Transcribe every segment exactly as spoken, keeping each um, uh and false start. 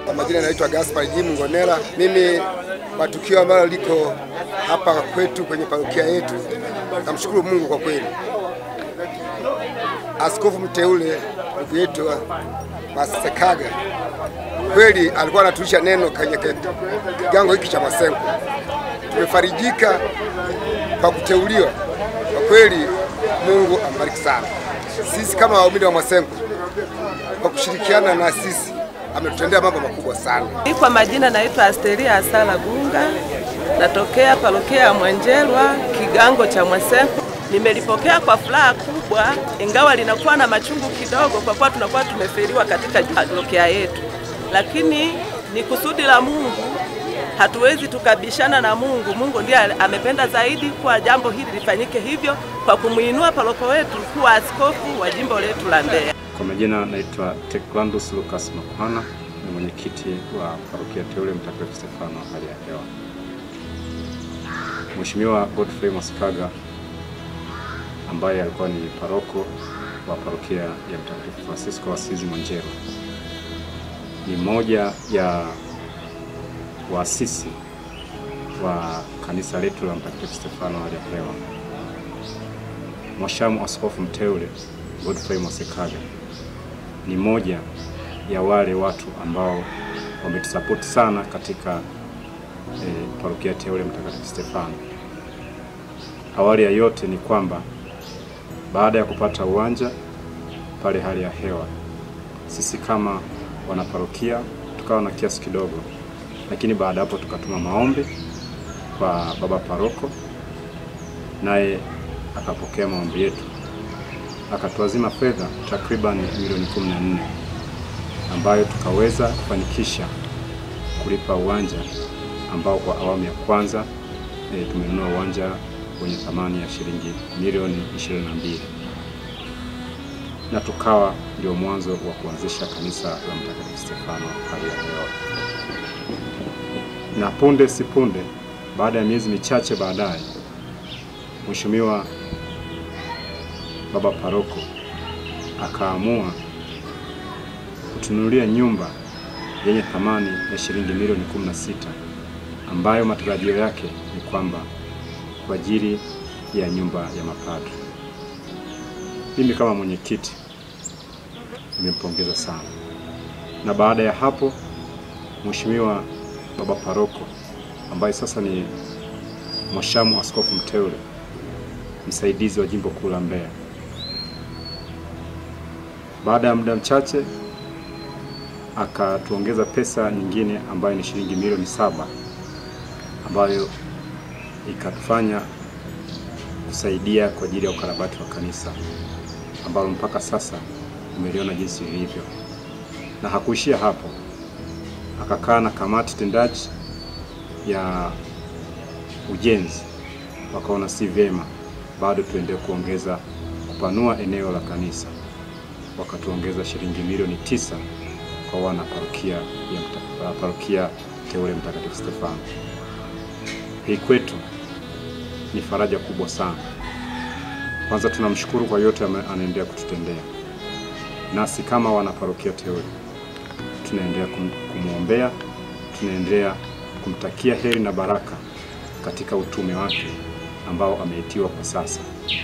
Kwa majina naitwa Gaspar Jimu Ngonera. Mimi matukio ambayo liko hapa kwetu kwenye parokia yetu, namshukuru Mungu kwa kweli. Askofu mteule ndugu yetu Masekaga kweli alikuwa anatulisha neno kwenye kigango hiki cha Masengo. Tumefarijika kwa kuteuliwa. Kwa kweli Mungu ambariki sana. Sisi kama waumini wa Masengo kwa kushirikiana na sisi ametutendea mambo makubwa sana. Kwa majina naitwa Asteria Asala Gunga, natokea parokia ya Mwanjelwa, kigango cha Masengo. Nimelipokea kwa furaha kubwa, ingawa linakuwa na machungu kidogo kwa kuwa tunakuwa tumeferiwa katika parokia yetu. Lakini ni kusudi la Mungu, hatuwezi tukabishana na Mungu. Mungu ndiye amependa zaidi kwa jambo hili lifanyike hivyo, kwa kumuinua paroko wetu kuwa askofu wa jimbo letu la Mbeya. Kwa majina naitwa Teklandus Lucas Makuhana, ni mwenyekiti wa parokia teule Mtakatifu Stefano hali ya hewa. Mheshimiwa Godfrey Masekaga ambaye alikuwa ni paroko wa parokia ya Mtakatifu Francisco wa Asizi Mwanjelwa, ni mmoja ya waasisi wa kanisa letu la Mtakatifu Stefano hali ya hewa. Mhashamu askofu mteule Godfrey Masekaga ni moja ya wale watu ambao wametusupport sana katika eh, parokia teule Mtakatifu Stefano. Awali ya yote ni kwamba baada ya kupata uwanja pale hali ya hewa, sisi kama wanaparokia tukawa na kiasi kidogo, lakini baada hapo tukatuma maombi kwa baba paroko, naye akapokea maombi yetu, akatuazima fedha takriban milioni kumi na nne ambayo tukaweza kufanikisha kulipa uwanja ambao kwa awamu ya kwanza e, tumenunua uwanja wenye thamani ya shilingi milioni ishirini na mbili, na tukawa ndio mwanzo wa kuanzisha kanisa la Mtakatifu Stefano hali ya hewa. Na punde si punde, baada ya miezi michache baadaye, Mheshimiwa baba paroko akaamua kutununulia nyumba yenye thamani ya shilingi milioni kumi na sita, ambayo matarajio yake ni kwamba kwa ajili ya nyumba ya mapadri. Mimi kama mwenyekiti nimempongeza sana. Na baada ya hapo, Mheshimiwa baba paroko ambaye sasa ni mhashamu askofu mteule msaidizi wa jimbo kuu la Mbeya, baada ya muda mchache akatuongeza pesa nyingine ambayo ni shilingi milioni saba, ambayo ikatufanya kusaidia kwa ajili ya ukarabati wa kanisa, ambalo mpaka sasa umeliona jinsi lilivyo. Na hakuishia hapo, akakaa na kamati tendaji ya ujenzi, wakaona si vyema bado tuendelee kuongeza kupanua eneo la kanisa, wakatuongeza shilingi milioni tisa kwa wana parokia ya parokia teule Mtakatifu Stefano. Hii kwetu ni faraja kubwa sana. Kwanza tunamshukuru kwa yote anaendelea kututendea. Nasi kama wana parokia teule tunaendelea kumuombea, tunaendelea kumtakia heri na baraka katika utume wake ambao ameitiwa kwa sasa.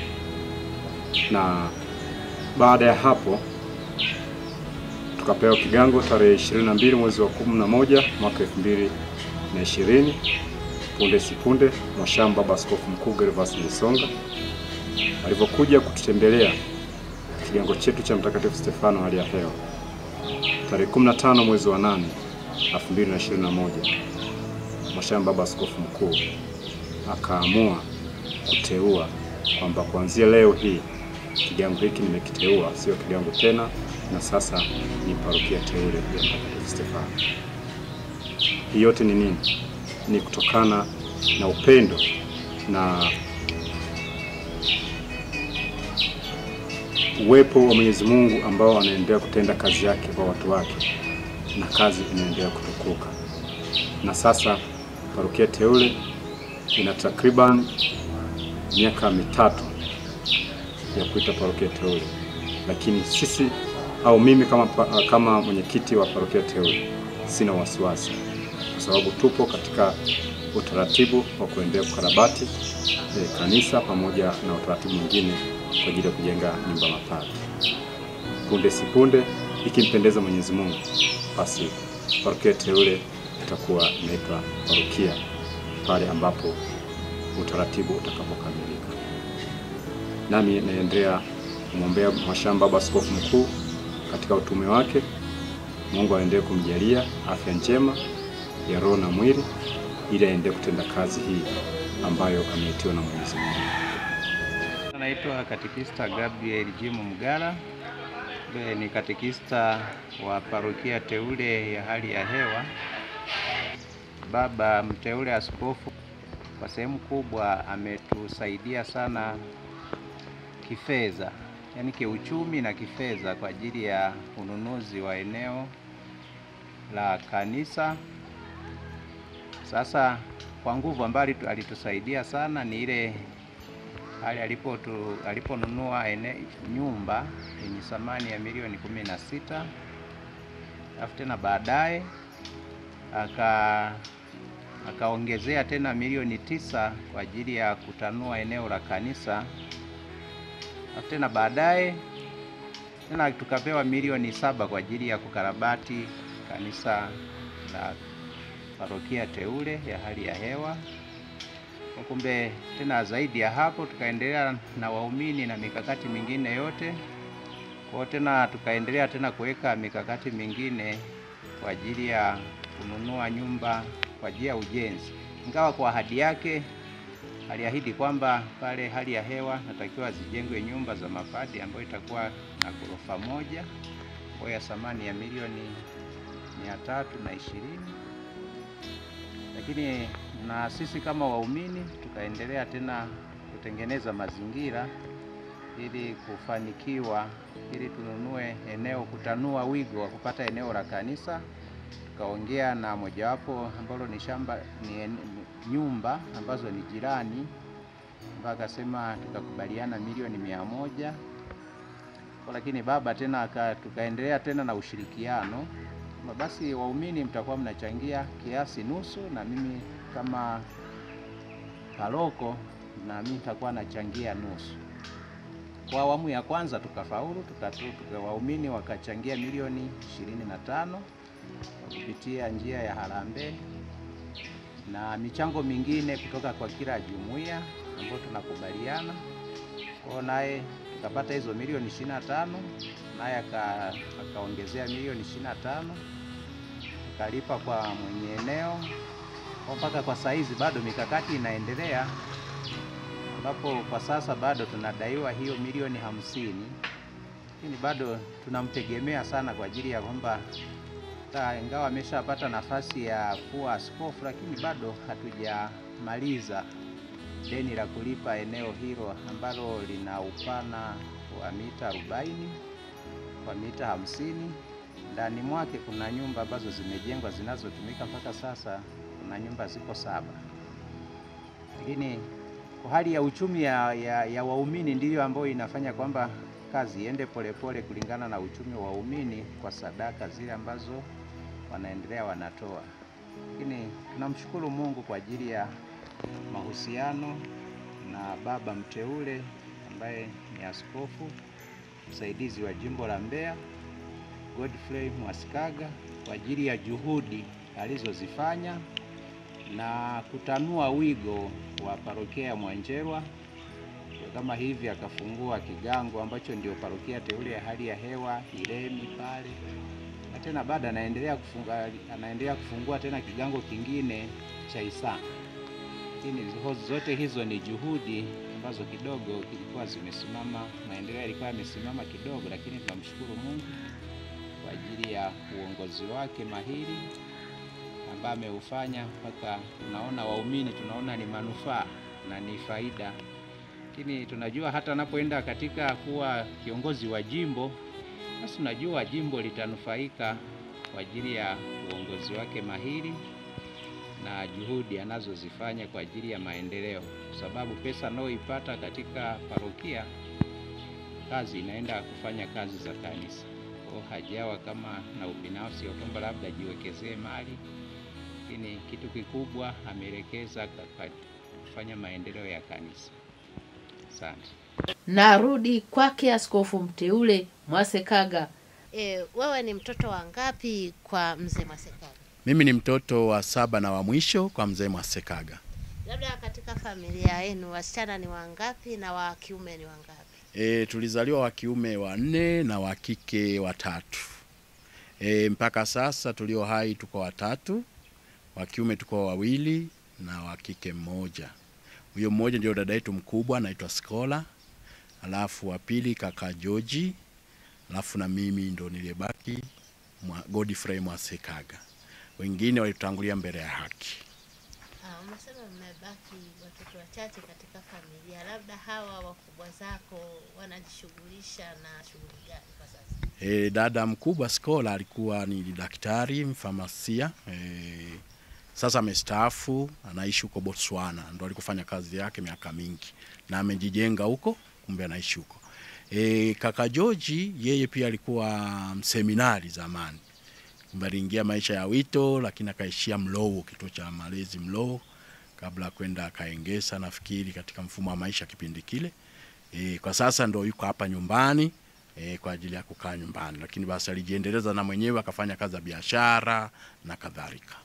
Na baada ya hapo tukapewa kigango tarehe ishirini na mbili mwezi wa kumi na moja mwaka elfu mbili na ishirini. Punde si punde Mhashamu baba askofu mkuu Gervas Msonga alipokuja kututembelea kigango chetu cha Mtakatifu Stefano hali ya hewa tarehe kumi na tano mwezi wa nane elfu mbili na ishirini na moja, Mhashamu baba askofu mkuu akaamua kuteua kwamba kuanzia leo hii kigango hiki nimekiteua, sio kigango tena, na sasa ni parokia teule ya Mtakatifu Stefano. Hii yote ni nini? Ni kutokana na upendo na uwepo wa Mwenyezi Mungu ambao anaendelea kutenda kazi yake kwa watu wake, na kazi inaendelea kutukuka. Na sasa parokia teule ina takriban miaka mitatu ya kuita parokia teule, lakini sisi au mimi kama kama mwenyekiti wa parokia teule sina wasiwasi, kwa sababu tupo katika utaratibu wa kuendelea kukarabati e, kanisa pamoja na utaratibu mwingine kwa ajili ya kujenga nyumba mapadri. Punde si punde, ikimpendeza Mwenyezi Mungu, basi parokia teule itakuwa inaitwa parokia pale ambapo utaratibu utakapokamilika. Nami naendelea kumwombea Mhashamu Baba Askofu Mkuu katika utume wake. Mungu aendelee kumjalia afya njema ya roho na mwili ili aendelee kutenda kazi hii ambayo ameitiwa na Mwenyezi Mungu. Naitwa Katekista Gabriel Jimo Mgala. Ni katekista wa parokia teule ya hali ya hewa. Baba mteule askofu kwa sehemu kubwa ametusaidia sana kifedha, yani kiuchumi na kifedha, kwa ajili ya ununuzi wa eneo la kanisa. Sasa kwa nguvu ambayo alitusaidia sana ni ile hali alipo tu, aliponunua ene nyumba yenye thamani ya milioni kumi na sita. Alafu tena baadaye aka akaongezea tena milioni tisa kwa ajili ya kutanua eneo la kanisa. Alafu tena baadaye tena tukapewa milioni saba kwa ajili ya kukarabati kanisa la parokia teule ya hali ya hewa. Kumbe tena zaidi ya hapo tukaendelea na waumini na mikakati mingine yote. Kwa tena tukaendelea tena kuweka mikakati mingine kwa ajili ya kununua nyumba kwa ajili ya ujenzi. Ingawa kwa ahadi yake aliahidi kwamba pale hali ya hewa natakiwa zijengwe nyumba za mapadri ambayo itakuwa na ghorofa moja kwa ya thamani ya milioni mia tatu na ishirini. Lakini na sisi kama waumini tukaendelea tena kutengeneza mazingira ili kufanikiwa, ili tununue eneo, kutanua wigo wa kupata eneo la kanisa. Tukaongea na mojawapo ambalo ni shamba ni nyumba ambazo ni jirani, mpaka sema tukakubaliana milioni mia moja. Lakini baba tena tukaendelea tena na ushirikiano, basi waumini mtakuwa mnachangia kiasi nusu, na mimi kama paroko na mimi nitakuwa nachangia nusu. Kwa awamu ya kwanza tukafaulu, tukatoka waumini wakachangia milioni ishirini na tano kupitia njia ya harambee na michango mingine kutoka kwa kila jumuiya ambayo tunakubaliana. Kwa naye tukapata hizo milioni ishirini na tano, naye akaongezea milioni ishirini na tano, tukalipa kwa mwenye eneo. Mpaka kwa saizi bado mikakati inaendelea, ambapo kwa sasa bado tunadaiwa hiyo milioni hamsini. Lakini bado tunamtegemea sana kwa ajili ya kwamba ingawa ameshapata nafasi ya kuwa askofu, lakini bado hatujamaliza deni la kulipa eneo hilo ambalo lina upana wa mita arobaini kwa mita hamsini. Ndani mwake kuna nyumba ambazo zimejengwa zinazotumika mpaka sasa, kuna nyumba ziko saba. Lakini kwa hali ya uchumi ya, ya, ya waumini ndiyo ambayo inafanya kwamba kazi iende polepole kulingana na uchumi wa waumini kwa sadaka zile ambazo wanaendelea wanatoa. Lakini tunamshukuru Mungu kwa ajili ya mahusiano na baba mteule ambaye ni askofu msaidizi wa jimbo la Mbeya Godfrey Mwasikaga, kwa ajili ya juhudi alizozifanya na kutanua wigo wa parokia ya Mwanjelwa. Kama hivi akafungua kigango ambacho ndio parokia teule ya hali ya hewa Iremi pale, na tena baada anaendelea kufunga anaendelea kufungua tena kigango kingine cha Isa. Lakini zote hizo ni juhudi ambazo kidogo kilikuwa zimesimama, maendeleo yalikuwa yamesimama kidogo, lakini tunamshukuru Mungu kwa ajili ya uongozi wake mahiri ambaye ameufanya mpaka tunaona waumini, tunaona ni manufaa na ni faida. Lakini tunajua hata anapoenda katika kuwa kiongozi wa jimbo, basi tunajua jimbo litanufaika kwa ajili ya uongozi wake mahiri na juhudi anazozifanya kwa ajili ya maendeleo, kwa sababu pesa anayoipata katika parokia, kazi inaenda kufanya kazi za kanisa. kwa hajawa kama na ubinafsi wa kwamba labda jiwekezee mali, lakini kitu kikubwa ameelekeza kufanya maendeleo ya kanisa. Asante. Narudi kwake Askofu mteule Mwasekaga. E, wewe ni mtoto wa ngapi kwa mzee Mwasekaga? Mimi ni mtoto wa saba na wa mwisho kwa mzee Mwasekaga. Labda katika familia yenu wasichana ni wangapi na wa kiume ni wangapi? E, tulizaliwa wa kiume wanne na wa kike watatu. E, mpaka sasa tulio hai tuko watatu, wa kiume tuko wawili na wa kike mmoja. Huyo mmoja ndio dada yetu mkubwa anaitwa Skola, alafu wa pili kaka George, alafu na mimi ndo nilibaki Godfrey Mwasekaga. Wengine walitutangulia mbele ya haki. Ah, umesema mmebaki watoto wachache katika familia. Labda hawa wakubwa zako wanajishughulisha na shughuli gani kwa sasa? E, dada mkubwa Skola alikuwa ni daktari mfamasia. E, sasa amestaafu, anaishi huko Botswana. Ndo alikufanya kazi yake miaka mingi na amejijenga huko, kumbe anaishi huko. E, kaka George yeye pia alikuwa mseminari zamani. Kumbe aliingia maisha ya wito lakini akaishia Mlowo, kituo cha malezi Mlowo, kabla kwenda akaengesa nafikiri katika mfumo wa maisha kipindi kile. E, kwa sasa ndo yuko hapa nyumbani e, kwa ajili ya kukaa nyumbani, lakini basi alijiendeleza na mwenyewe akafanya kazi za biashara na kadhalika.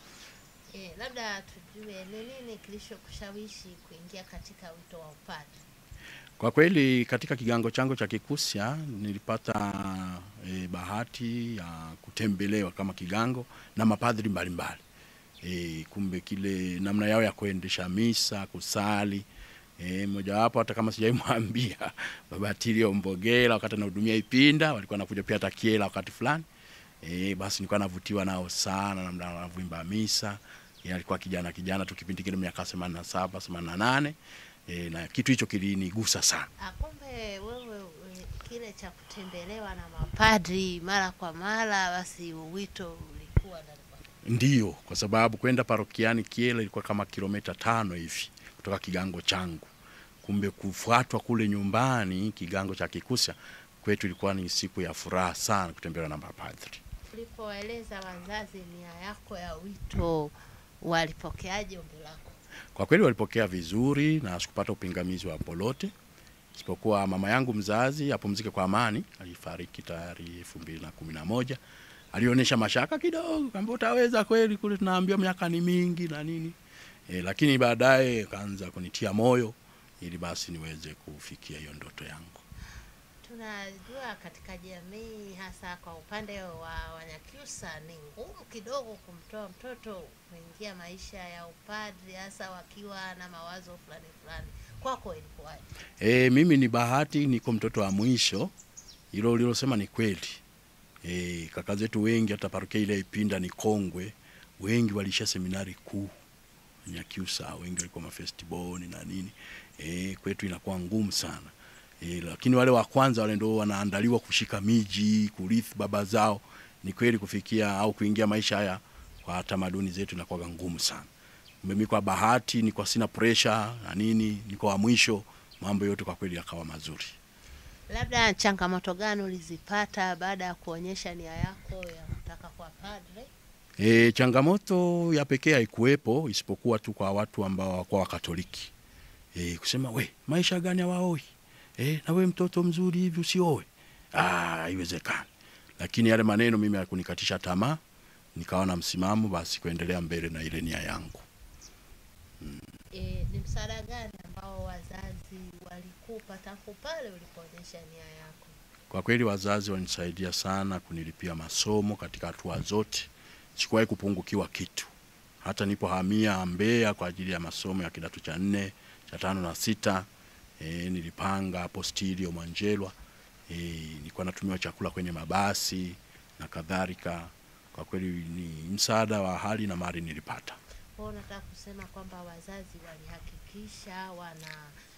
E, labda tujue ni nini kilichokushawishi kuingia katika wito wa upadre? Kwa kweli katika kigango changu cha Kikusya nilipata e, bahati ya kutembelewa kama kigango na mapadri mbalimbali. E, kumbe kile namna yao ya kuendesha misa, kusali, e, mmoja wapo hata kama sijaimwambia Baba Tilio Mbogela wakati anahudumia Ipinda, walikuwa wanakuja pia Takiela wakati fulani. E, basi nilikuwa navutiwa nao sana namna wanavyoimba misa. E, alikuwa kijana kijana tu kipindi kile miaka themanini na saba themanini na nane. E, na kitu hicho kilinigusa sana. Akombe wewe kile cha kutembelewa na mapadri mara kwa mara, basi wito ulikuwa ndani kwako? Ndio, kwa sababu kwenda parokiani Kiela ilikuwa kama kilomita tano hivi kutoka kigango changu. Kumbe kufuatwa kule nyumbani kigango cha Kikusya kwetu ilikuwa ni siku ya furaha sana kutembelewa na mapadri. Ulipoeleza wazazi nia yako ya wito, walipokeaje ombi lako? Kwa kweli walipokea vizuri na sikupata upingamizi wa polote. Isipokuwa mama yangu mzazi apumzike kwa amani, alifariki tayari elfu mbili na kumi na moja. Alionyesha mashaka kidogo, kwamba utaweza kweli kule tunaambiwa miaka ni mingi na nini. E, lakini baadaye kaanza kunitia moyo ili basi niweze kufikia hiyo ndoto yangu. Tunajua katika jamii hasa kwa upande wa Wanyakyusa ni ngumu kidogo kumtoa mtoto kuingia maisha ya upadri hasa wakiwa na mawazo fulani fulani. Kwako ilikuwaje? E, mimi ni bahati niko mtoto wa mwisho. Hilo ulilosema ni kweli. E, kaka zetu wengi hata parokia ile Ipinda ni kongwe, wengi walisha seminari kuu Nyakyusa, wengi walikuwa mafestiboni na nini. E, kwetu inakuwa ngumu sana. E, lakini wale wa kwanza wale ndio wanaandaliwa kushika miji, kurithi baba zao. Ni kweli kufikia au kuingia maisha haya kwa tamaduni zetu inakuwa ngumu sana. Mimi kwa bahati ni kwa sina pressure na nini, niko wa mwisho, mambo yote kwa kweli yakawa mazuri. Labda changamoto gani ulizipata baada ya kuonyesha nia yako ya kutaka kuwa padre? E, changamoto ya pekee haikuwepo isipokuwa tu kwa watu ambao wako wa Katoliki. E, kusema we, maisha gani hawaoi? Eh, na wewe mtoto mzuri hivi usioe. Ah, haiwezekani. Lakini yale maneno mimi hayakunikatisha tamaa. Nikaona msimamo basi kuendelea mbele na ile nia yangu. Hmm. E, ni msaada gani ambao wazazi walikupa tangu pale ulipoonyesha nia yako? Kwa kweli wazazi wanisaidia sana kunilipia masomo katika hatua zote. Sikuwahi kupungukiwa kitu. Hata nipohamia Mbeya kwa ajili ya masomo ya kidato cha nne, cha tano na sita. E, nilipanga postilio Mwanjelwa. E, nilikuwa natumia chakula kwenye mabasi na kadhalika. Kwa kweli ni msaada wa hali na mali nilipata. Kwa nataka kusema kwamba wazazi walihakikisha wana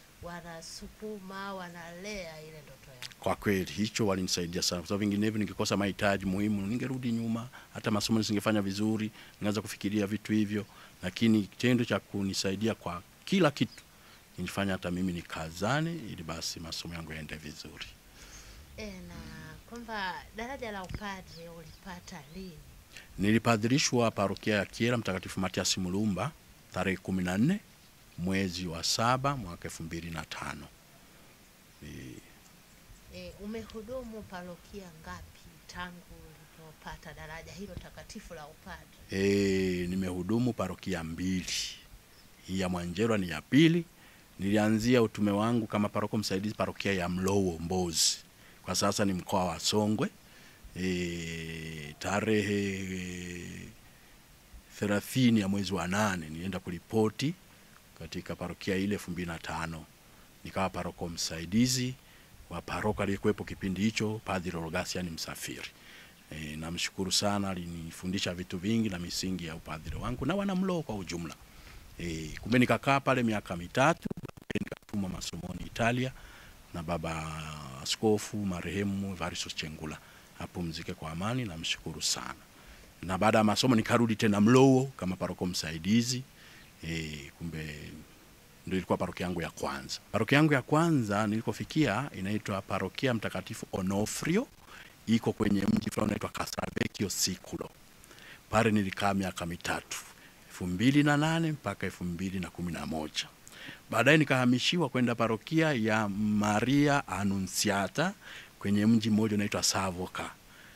wanasukuma wanalea ile ndoto yako. Kwa kweli hicho walinisaidia sana, kwa sababu vinginevyo ningikosa mahitaji muhimu ningerudi nyuma, hata masomo nisingefanya vizuri, ningeanza kufikiria vitu hivyo, lakini kitendo cha kunisaidia kwa kila kitu nilifanya hata mimi nikazane ili basi masomo yangu yaende vizuri. E, na kwamba daraja la upadre ulipata lini? Nilipadhirishwa parokia ya Kyela Mtakatifu Matias Mulumba tarehe kumi na nne mwezi wa saba mwaka elfu mbili na tano. E, e, umehudumu parokia ngapi tangu ulipopata daraja hilo takatifu la upadre? E, nimehudumu parokia mbili. Hii ya Mwanjelwa ni ya pili. Nilianzia utume wangu kama paroko msaidizi parokia ya Mlowo Mbozi. Kwa sasa ni mkoa wa Songwe. E, tarehe thelathini ya mwezi wa nane nienda kuripoti katika parokia ile elfu mbili na tano. Nikawa paroko msaidizi wa paroko aliyekuwepo kipindi hicho Padre Rogasian Msafiri. E, namshukuru sana, alinifundisha vitu vingi na misingi ya upadre wangu na wana Mlowo kwa ujumla. E, kumbe nikakaa pale miaka mitatu, nikatuma masomoni Italia na baba askofu marehemu Evaristo Chengula. Apumzike kwa amani, na mshukuru sana. Na baada ya masomo nikarudi tena Mlowo kama paroko msaidizi. E, kumbe ndio ilikuwa parokia yangu ya kwanza. Parokia yangu ya kwanza nilikofikia inaitwa parokia Mtakatifu Onofrio, iko kwenye mji fulani unaitwa Castelvecchio Siculo. Pale nilikaa miaka mitatu, elfu mbili na nane mpaka elfu mbili na kumi na moja. Baadaye nikahamishiwa kwenda parokia ya Maria Annunziata kwenye mji mmoja unaitwa Savoca.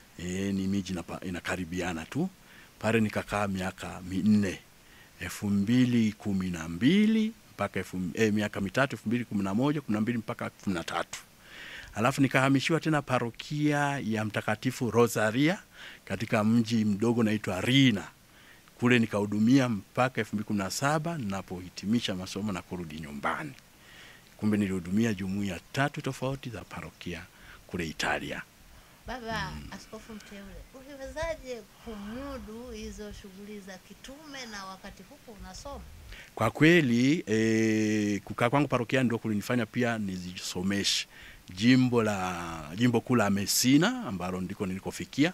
E, ni miji inakaribiana tu. Pale nikakaa miaka minne, elfu mbili kumi na mbili mpaka eh, miaka mitatu, elfu mbili kumi na moja, kumi na mbili mpaka kumi na tatu. Alafu nikahamishiwa tena parokia ya Mtakatifu Rosaria katika mji mdogo unaitwa Rina. Kule nikahudumia mpaka elfu mbili kumi na saba ninapohitimisha masomo na kurudi nyumbani. Kumbe nilihudumia jumuiya tatu tofauti za parokia kule Italia. Baba mm. Askofu mteule, uliwezaje kumudu hizo shughuli za kitume na wakati huko unasoma? Kwa kweli e, kukaa kwangu parokia ndio kulinifanya pia nizisomeshe jimbo la jimbo kuu la Messina ambalo ndiko nilikofikia.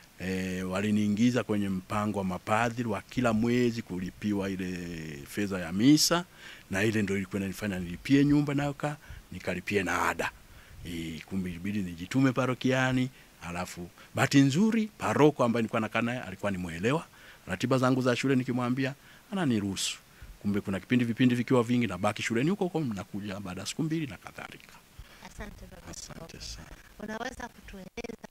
E, waliniingiza kwenye mpango wa mapadri wa kila mwezi kulipiwa ile fedha ya misa, na ile ndio ilikuwa inanifanya nilipie nyumba nayo ka nikalipie na ada. E, kumbe ilibidi nijitume parokiani. Alafu bahati nzuri paroko ambaye nilikuwa nakaa naye alikuwa nimuelewa. Ratiba zangu za shule nikimwambia ananiruhusu. Kumbe kuna kipindi vipindi vikiwa vingi na baki shuleni huko huko nakuja baada ya siku mbili na kadhalika. Asante baba. Asante sana. Unaweza kutueleza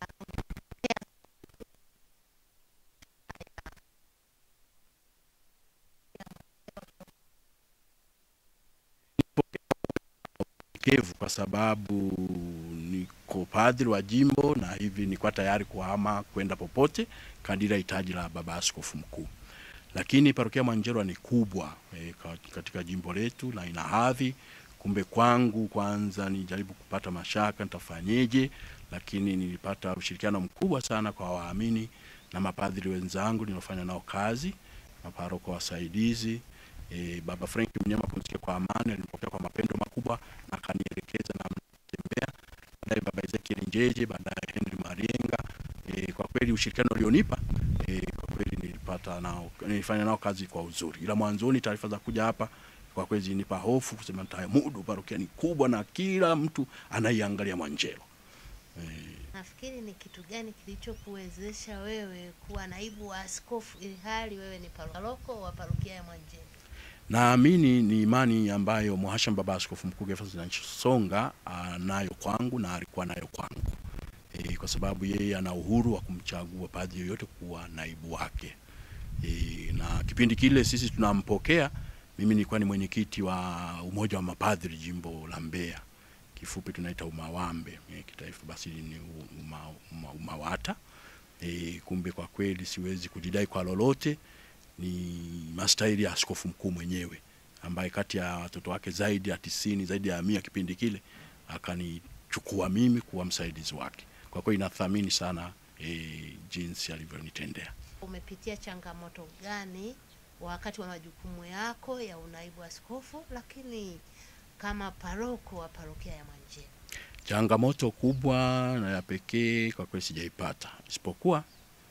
kevu kwa sababu niko padri wa jimbo na hivi nilikuwa tayari kuhama kwenda popote kadiri hitaji la baba askofu mkuu. Lakini parokia Mwanjelwa ni kubwa e, katika jimbo letu na ina hadhi. Kumbe kwangu kwanza nijaribu kupata mashaka nitafanyeje, lakini nilipata ushirikiano mkubwa sana kwa waamini na mapadri wenzangu nilofanya nao kazi, maparoko wasaidizi. E, baba Frank Mnyama pumzike kwa amani, alinipokea kwa mapendo makubwa na akanielekeza na mtembea. Baadaye baba Ezekiel Njeje, baadaye Henry Marienga. E, kwa kweli ushirikiano ulionipa e, kwa kweli nilipata nao, nilifanya nao kazi kwa uzuri. Ila mwanzoni taarifa za kuja hapa kwa kweli zinipa hofu kusema nitamudu, parokia ni kubwa na kila mtu anaiangalia Mwanjelwa. E, nafikiri ni kitu gani kilichokuwezesha wewe kuwa naibu wa askofu ili hali wewe ni paroko wa parokia ya Mwanjelwa? Naamini ni imani ambayo Mhashamu Baba Askofu Mkuu Gervas Songa anayo kwangu na alikuwa nayo kwangu. E, kwa sababu yeye ana uhuru wa kumchagua padri yoyote kuwa naibu wake. E, na kipindi kile sisi tunampokea, mimi nilikuwa ni mwenyekiti wa umoja wa mapadri jimbo la Mbeya. Kifupi tunaita UMAWAMBE, e, kitaifa basi ni uma, uma, UMAWATA. E, kumbe kwa kweli siwezi kujidai kwa lolote. Ni mastahili ya askofu mkuu mwenyewe ambaye kati ya watoto wake zaidi ya tisini, zaidi ya mia kipindi kile akanichukua mimi kuwa msaidizi wake. Kwa kweli nathamini sana e, jinsi alivyonitendea. Umepitia changamoto gani wakati wa majukumu yako ya unaibu askofu, lakini kama paroko wa parokia ya Mwanjelwa? Changamoto kubwa na ya pekee kwa kweli sijaipata, isipokuwa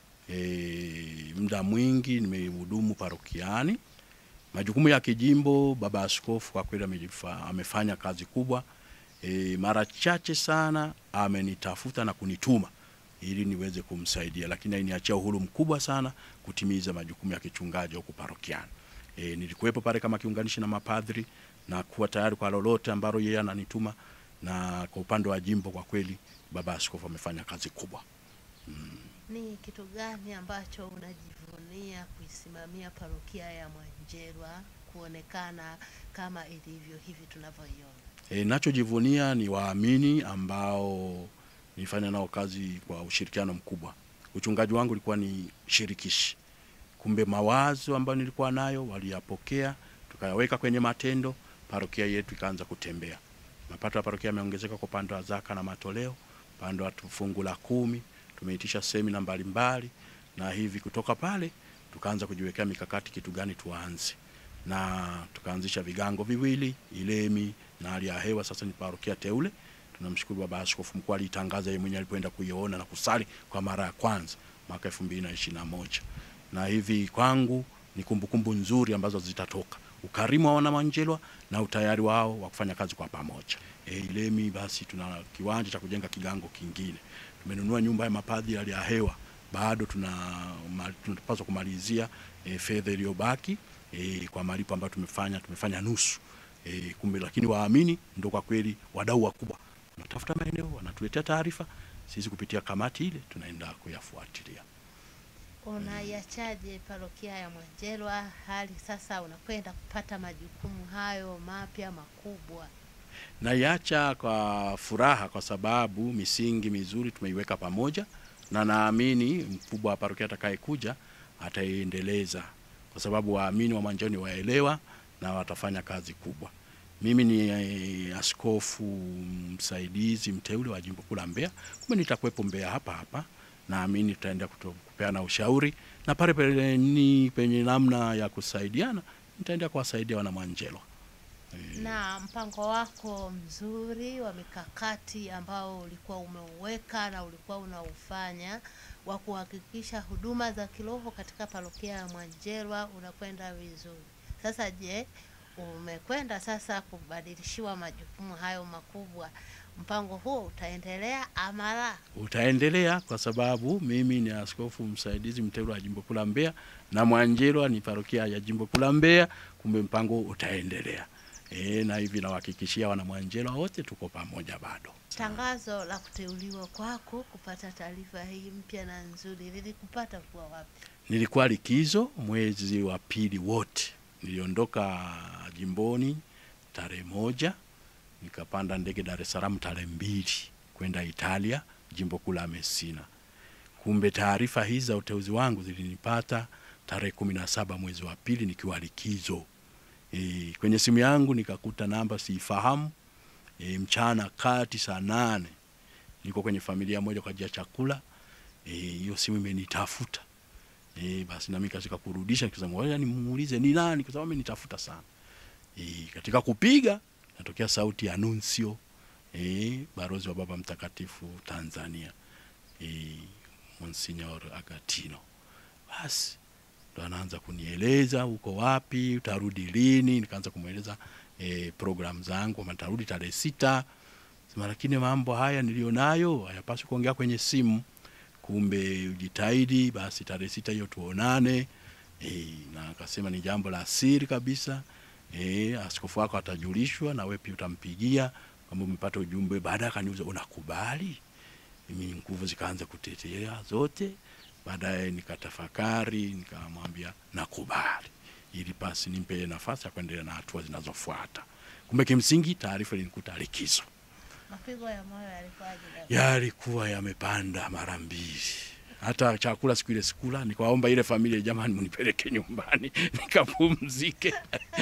E, muda mwingi nimehudumu parokiani. Majukumu ya kijimbo baba askofu kwa kweli amefanya kazi kubwa. E, mara chache sana amenitafuta na kunituma ili niweze kumsaidia, lakini aliniachia uhuru mkubwa sana kutimiza majukumu ya kichungaji huko parokiani. E, nilikuwepo pale kama kiunganishi na mapadri na kuwa tayari kwa lolote ambalo yeye ananituma, na kwa upande wa jimbo kwa kweli baba askofu amefanya kazi kubwa. Mm. Ni kitu gani ambacho unajivunia kuisimamia parokia ya Mwanjelwa kuonekana kama ilivyo hivi tunavyoiona? E, nachojivunia ni waamini ambao nifanya nao kazi kwa ushirikiano mkubwa. Uchungaji wangu ulikuwa ni shirikishi. Kumbe mawazo ambayo nilikuwa nayo waliyapokea, tukayaweka kwenye matendo, parokia yetu ikaanza kutembea. Mapato ya parokia yameongezeka kwa upande wa zaka na matoleo, upande wa fungu la kumi, tumeitisha semina mbalimbali, na hivi kutoka pale tukaanza kujiwekea mikakati kitu gani tuanze. Na tukaanzisha vigango viwili, Ilemi na hali ya hewa. Sasa ni parokia teule. Tunamshukuru baba askofu mkuu alitangaza yeye mwenyewe alipoenda kuiona na kusali kwa mara ya kwanza mwaka elfu mbili na ishirini na moja. Na hivi kwangu ni kumbukumbu nzuri ambazo zitatoka. Ukarimu wa wana Mwanjelwa na utayari wao wa kufanya kazi kwa pamoja. E, Ilemi basi tuna kiwanja cha kujenga kigango kingine. Tumenunua nyumba ya mapadri hali ya hewa. Bado tuna tunapaswa kumalizia e, fedha iliyobaki e, kwa malipo ambayo tumefanya tumefanya nusu. E, kumbe lakini waamini ndio kwa kweli wadau wakubwa. Tunatafuta maeneo, wanatuletea taarifa, sisi kupitia kamati ile tunaenda kuyafuatilia. Unaiachaje parokia ya Mwanjelwa hali sasa unakwenda kupata majukumu hayo mapya makubwa? Naiacha kwa furaha kwa sababu misingi mizuri tumeiweka pamoja, na naamini mkubwa wa parokia atakayekuja ataiendeleza, kwa sababu waamini wa Mwanjelwa waelewa na watafanya kazi kubwa. Mimi ni askofu msaidizi mteule wa jimbo kuu la Mbeya. Kumbe nitakuwepo Mbeya hapa hapa. Naamini tutaenda kupeana ushauri, na pale pale ni penye namna ya kusaidiana nitaenda kuwasaidia wana Mwanjelwa. E... Na mpango wako mzuri wa mikakati ambao ulikuwa umeuweka na ulikuwa unaufanya wa kuhakikisha huduma za kiroho katika parokia ya Mwanjelwa unakwenda vizuri. Sasa je, umekwenda sasa kubadilishiwa majukumu hayo makubwa, mpango huo utaendelea ama la? Utaendelea kwa sababu mimi ni askofu msaidizi mteule wa jimbo kuu la Mbeya na Mwanjelwa ni parokia ya jimbo kuu la Mbeya. Kumbe mpango utaendelea. E, na hivi nawahakikishia wana Mwanjelwa wote tuko pamoja bado. Tangazo la kuteuliwa kwako kupata taarifa hii mpya na nzuri lilikupata kwa wapi? Nilikuwa likizo mwezi wa pili wote. Niliondoka jimboni tarehe moja, nikapanda ndege Dar es Salaam tarehe mbili kwenda Italia, jimbo kuu la Messina. Kumbe taarifa hizi za uteuzi wangu zilinipata tarehe kumi na saba mwezi wa pili nikiwa likizo. E, kwenye simu yangu nikakuta namba siifahamu. E, mchana kati saa nane niko kwenye familia moja kwa ajili ya chakula. Hiyo e, simu imenitafuta. E, basi na mimi kasika kurudisha nikasema ngoja nimuulize ni nani kwa sababu nitafuta sana. E, katika kupiga natokea sauti ya Nuncio, e, barozi wa Baba Mtakatifu Tanzania, e, Monsignor Agatino. Basi ndo anaanza kunieleza uko wapi, utarudi lini. Nikaanza kumueleza e, program zangu kwamba nitarudi tarehe sita. Sema lakini mambo haya nilionayo hayapaswi kuongea kwenye simu. Kumbe ujitahidi basi tarehe sita hiyo tuonane. E, na akasema ni jambo la siri kabisa. E, askofu wako atajulishwa na wewe pia utampigia kama umepata ujumbe. Baada akaniuliza unakubali? Mimi nguvu zikaanza kutetea zote. Baadaye nikatafakari nikamwambia nakubali, ili basi nimpe nafasi ya kuendelea na hatua zinazofuata. Kumbe kimsingi taarifa ilinikuta likizo. Mapigo ya moyo yalikuwaje? Yalikuwa yamepanda mara mbili. Hata chakula siku ile sikula, nikawaomba ile familia jamani mnipeleke nyumbani nikapumzike.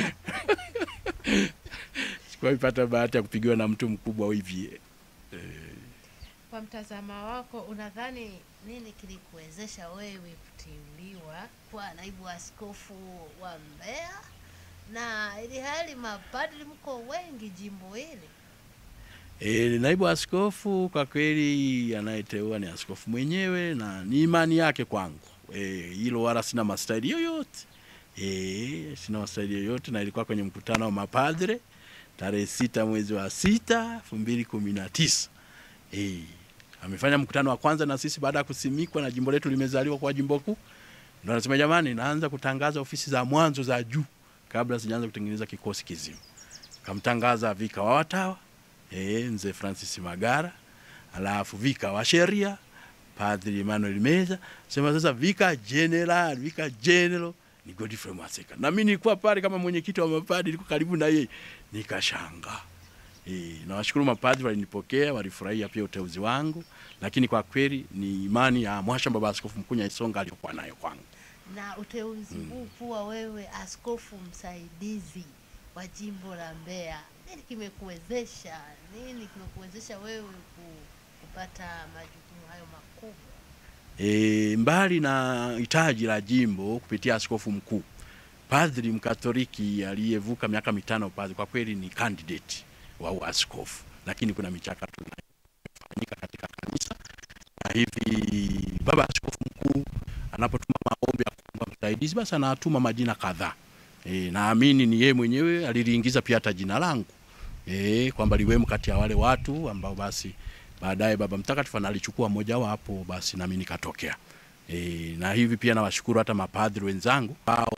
Sikuipata bahati ya kupigiwa na mtu mkubwa hivi. E... Kwa mtazamo wako unadhani nini kilikuwezesha wewe kuteuliwa kwa naibu askofu wa Mbeya, na ili hali mapadri mko wengi jimbo hili? E, naibu askofu kwa kweli anayeteua ni askofu mwenyewe na ni imani yake kwangu. Eh, hilo wala sina mastaili yoyote. Eh, sina mastaili yoyote, na ilikuwa kwenye mkutano wa mapadre tarehe sita mwezi wa sita elfu mbili kumi na tisa. Eh, Amefanya mkutano wa kwanza na sisi baada ya kusimikwa na jimbo letu limezaliwa kwa jimbo kuu. Ndio anasema jamani, naanza kutangaza ofisi za mwanzo za juu kabla sijaanza kutengeneza kikosi kizima. Kamtangaza vika wa watawa, eh Mzee Francis Magara, alafu vika wa sheria Padri Emmanuel Meza, sema sasa vika general, vika general ni Godfrey Mwaseka. Na mimi nilikuwa pale kama mwenyekiti wa mapadri, nilikuwa karibu na yeye, nikashanga. Eh, na washukuru mapadri walinipokea, walifurahia pia uteuzi wangu, lakini kwa kweli ni imani ya Mhashamu Baba Askofu Mkuu Nyaisonga aliyokuwa nayo kwangu. Na uteuzi huu mm. kuwa wewe askofu msaidizi wa jimbo la Mbeya, nini kimekuwezesha? Nini kimekuwezesha wewe kupata majukumu hayo makubwa? E, mbali na hitaji la jimbo kupitia askofu mkuu, padri mkatoliki aliyevuka miaka mitano padri kwa kweli ni candidate wa uaskofu, lakini kuna michakato inayofanyika katika kanisa. Na hivi baba askofu mkuu anapotuma maombi ya kuomba msaidizi, basi anatuma majina kadhaa. E, naamini ni yeye mwenyewe aliliingiza pia hata jina langu. Eh, kwamba liwemo kati ya wale watu ambao basi baadaye Baba Mtakatifu analichukua mmoja wapo, basi na mimi nikatokea. E, na hivi pia nawashukuru hata mapadri wenzangu ambao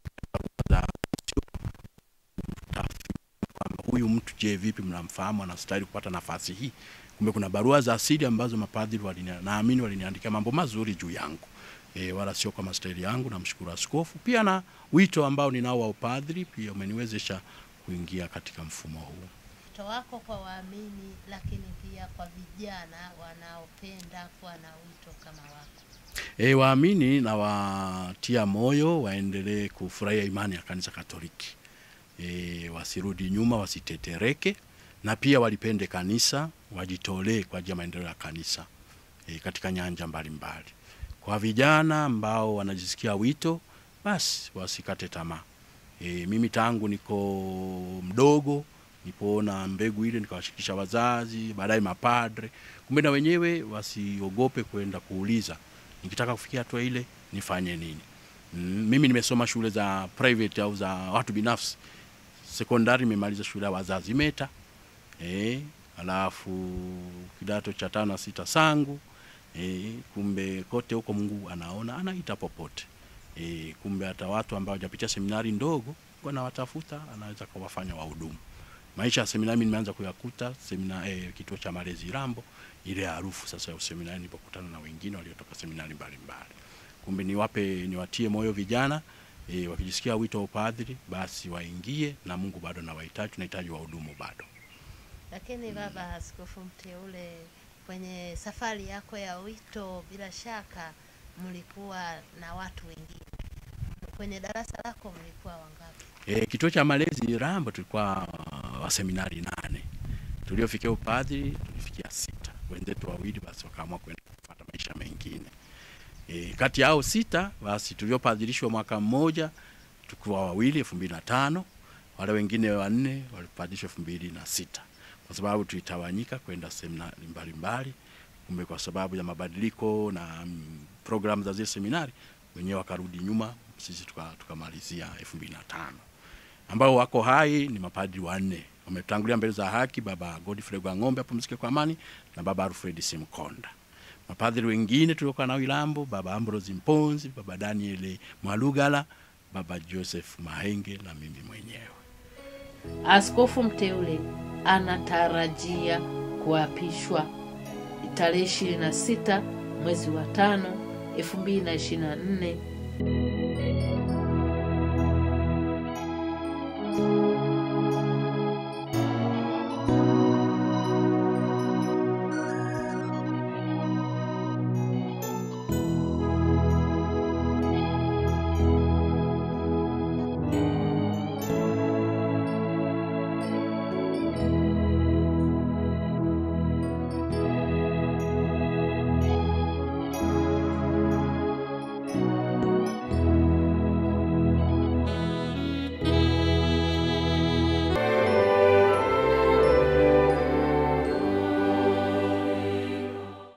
kwamba huyu mtu je, vipi mnamfahamu anastahili kupata nafasi hii. Kumbe kuna barua za asili ambazo mapadri walinaamini waliniandikia mambo mazuri juu yangu. E, wala sio kama staili yangu. Namshukuru askofu pia na wito ambao ninao wa upadri pia umeniwezesha kuingia katika mfumo huu. Wito wako kwa waamini, lakini pia kwa vijana wanaopenda kuwa na wito kama wako. E, waamini na watia moyo waendelee kufurahia imani ya kanisa Katoliki. E, wasirudi nyuma, wasitetereke, na pia walipende kanisa, wajitolee kwa ajili ya maendeleo ya kanisa e, katika nyanja mbalimbali mbali. Kwa vijana ambao wanajisikia wito, basi wasikate tamaa. E, mimi tangu niko mdogo nipoona mbegu ile nikawashikisha wazazi, baadaye mapadre. Kumbe na wenyewe wasiogope kwenda kuuliza, nikitaka kufikia hatua ile nifanye nini. Mm, mimi nimesoma shule za private au za watu binafsi. Sekondari nimemaliza shule ya wazazi Meta. Eh, alafu kidato cha tano na sita Sangu. Eh, kumbe kote huko Mungu anaona, anaita popote. E, kumbe hata watu ambao hawajapitia seminari ndogo wanawatafuta, anaweza kuwafanya wahudumu. Maisha ya seminari mimi nimeanza kuyakuta semina eh, kituo cha malezi Rambo, ile harufu sasa ya seminari nilipokutana na wengine waliotoka seminari mbalimbali. Kumbe niwape niwatie moyo vijana, e, wakijisikia wito wa upadri basi waingie, na Mungu bado anawahitaji, tunahitaji wahudumu bado. Lakini baba askofu mteule, kwenye safari yako ya wito bila shaka mlikuwa na watu wengine. Kwenye darasa lako mlikuwa wangapi? E, kituo cha malezi Rambo tulikuwa uh, wa seminari nane. Tuliofikia upadri tulifikia sita. Wenzetu wawili basi wakaamua kwenda kufuata maisha mengine. E, kati yao sita basi tuliopadhirishwa mwaka mmoja tulikuwa wawili elfu mbili na tano, wale wengine wanne walipadhirishwa elfu mbili na sita. Kwa sababu tulitawanyika kwenda seminari mbalimbali. Kumbe kwa sababu ya mabadiliko na um, programu za zile seminari wenyewe wakarudi nyuma, sisi tukamalizia tuka elfu mbili na tano. Ambao wako hai ni mapadri wanne. Wametangulia mbele za haki, baba Godfrey Gwang'ombe apumzike kwa amani, na baba Alfred Simkonda. Mapadri wengine tuliokuwa nao Ilambo, baba Ambrose Mponzi, baba Daniel Mwalugala, baba Joseph Mahenge na mimi mwenyewe. Askofu mteule anatarajia kuapishwa tarehe ishirini na sita mwezi wa tano elfu mbili na ishirini na nne